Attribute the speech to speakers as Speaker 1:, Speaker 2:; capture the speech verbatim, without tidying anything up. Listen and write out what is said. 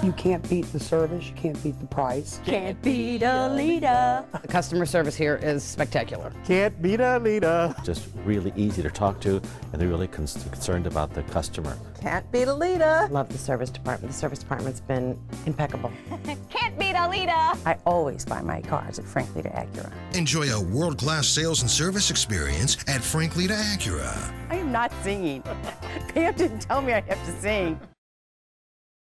Speaker 1: You can't beat the service, you can't beat the price.
Speaker 2: Can't beat Alita.
Speaker 3: The customer service here is spectacular.
Speaker 4: Can't beat Alita.
Speaker 5: Just really easy to talk to, and they're really con concerned about the customer.
Speaker 2: Can't beat Alita.
Speaker 6: Love the service department. The service department's been impeccable.
Speaker 7: Can't beat Alita.
Speaker 6: I always buy my cars at Frank Lita Acura.
Speaker 8: Enjoy a world-class sales and service experience at Frank Lita Acura.
Speaker 6: I am not singing. Pam didn't tell me I have to sing.